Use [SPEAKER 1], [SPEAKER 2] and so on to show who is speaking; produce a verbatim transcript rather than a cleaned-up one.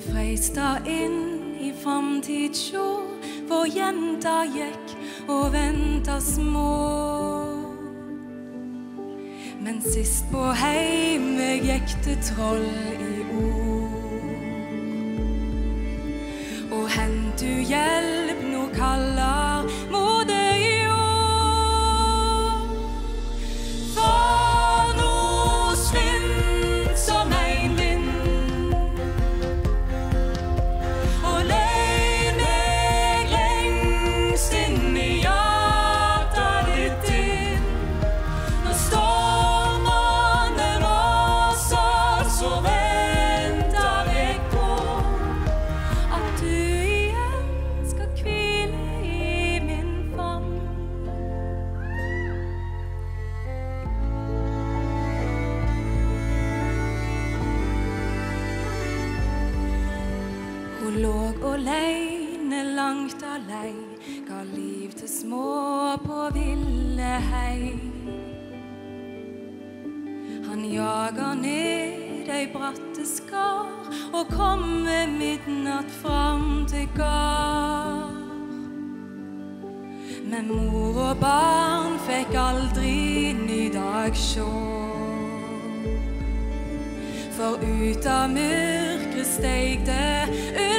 [SPEAKER 1] freista inn i framtidssjå, hvor jenta gikk og venta små. Men sist på heime gikk det troll i ord. Og hent du hjelp, nå kallar moder i år. For nå svint som ein vind, og lei meg lengst inn i hjertet ditt inn. Når stormene raser, så venter jeg på at du igjen skal hvile i min favn. Hun låg alene langt alei, ga liv til små på ville hei. Han jager ned ei bratte skar, og kom ved midnatt fram til gard. Men mor og barn fikk aldri ny dag sjå. For ut av mørket steg det